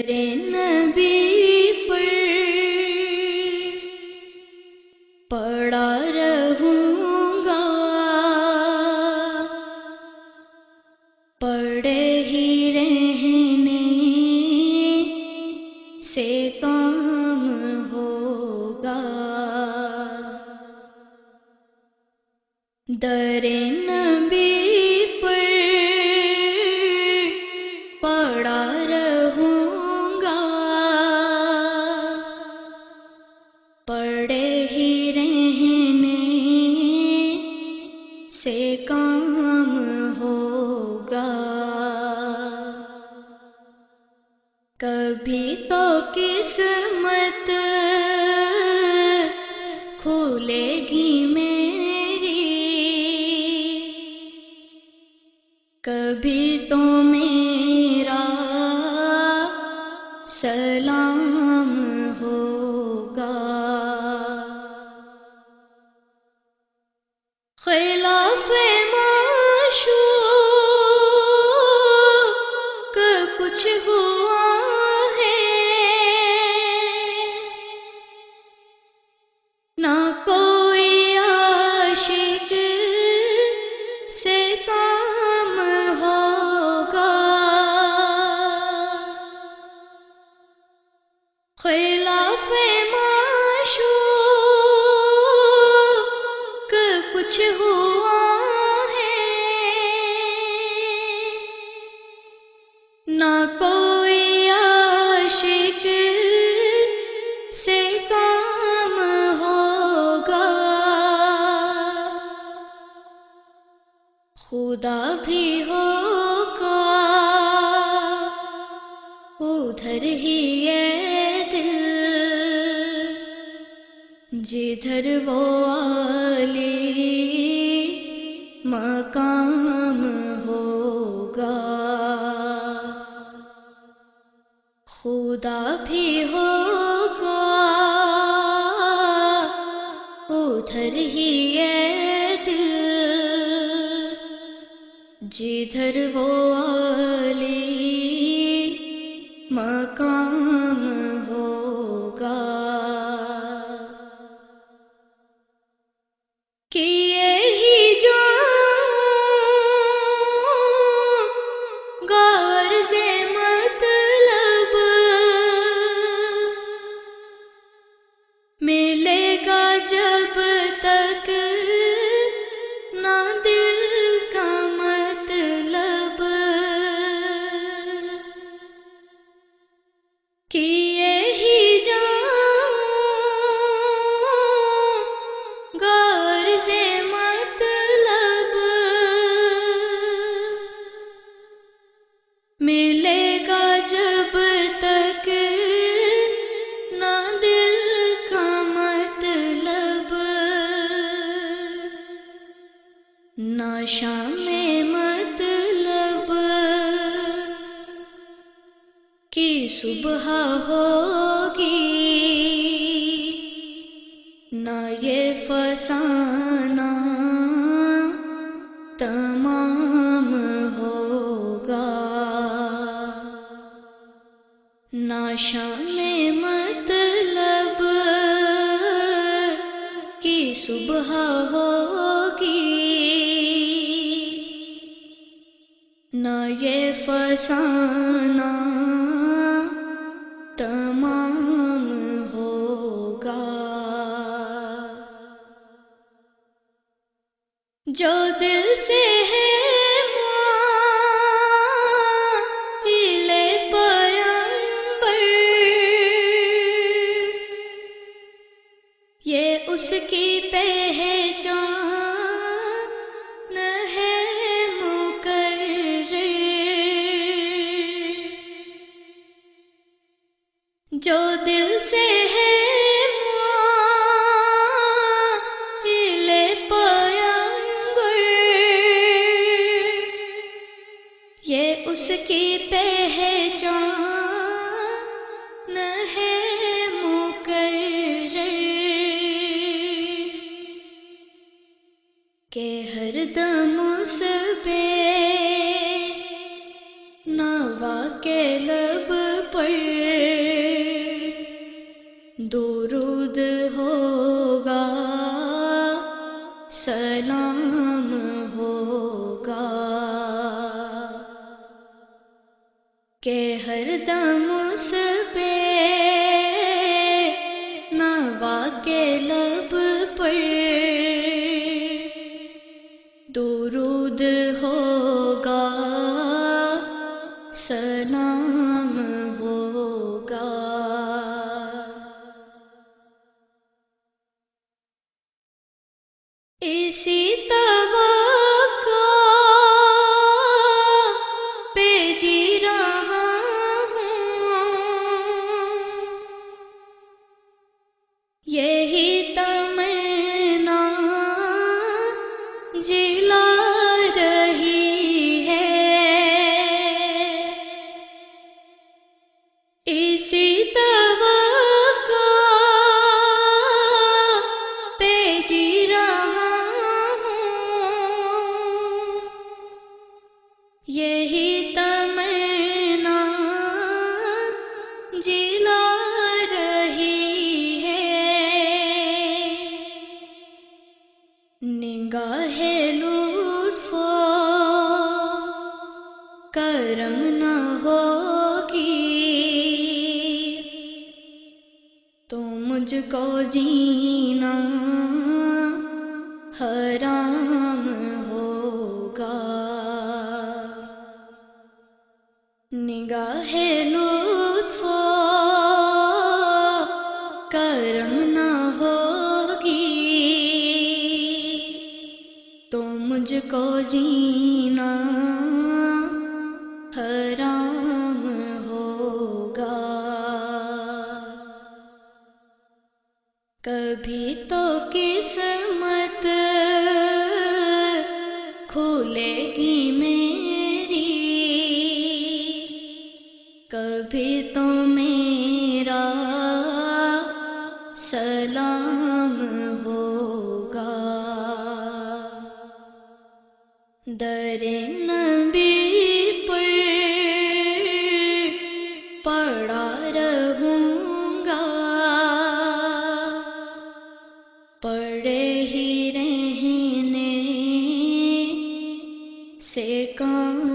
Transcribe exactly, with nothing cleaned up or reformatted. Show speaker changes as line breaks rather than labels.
در نبی پر پڑا رہوں گا، پڑے ہی رہنے سے کام ہوگا۔ در نبی پر پڑا رہوں گا، پڑے ہی رہنے سے کام ہوگا۔ کبھی تو قسمت کھلے گی میری، کبھی تو میرا سلام ہوگا۔ خلاف معشوق کچھ ہوا ہے، نہ کوئی عاشق سے کام ہوگا۔ خلاف معشوق کچھ ہوا ہے، نہ کوئی عاشق سے کام ہوگا۔ خدا بھی ہوگا ادھر ہی یہ دل، جدھر وہ عالی مقام ہوگا۔ خدا بھی ہوگا ادھر ہی یہ دل، جدھر وہ عالی مقام ہوگا۔ کیے ہی جاؤں گا عرض مطلب، ملے گا جب تک نہ دل کا مطلب۔ کیے ہی جاؤں گا عرض مطلب، ملے گا جب تک نہ دل کا مطلب۔ نہ شام مطلب کی صبح ہوگی، نہ یہ فسانہ تمام ہوگا۔ نہ شام مطلب کی صبح ہوگی، نہ یہ فسانہ تمام ہوگا۔ جو دل سے ہے مائل پیغمبر، یہ اس کی پہچان ہے مقرر۔ جو دل سے ہے مائل پیغمبر، یہ اس کی پہچان ہے مقرر، کہ ہر دم اس پہ نوا کے لب پر درود ہوگا، سلام ہوگا، کہ ہر دم اس پہ نوا کے لب پر درود ہوگا، سلام ہوگا۔ اسی توقع پہ جی رہا ہوں، یہی تمنا جلا رہی ہے، اسی توقع پہ جی رہا ہوں، یہی تمنا جلا رہی ہے، نگاہ لطف و کرم نہ ہوگی تو مجھ کو جینا حرام ہوگا، نگاہ لطف و کرم نہ ہوگی تو مجھ کو جینا حرام ہوگا۔ کبھی تو قسمت کھلے گی میری، کبھی تو میرا سلام ہوگا، در نبی پر پڑا رہوں گا، پڑے ہی رہنے سے کام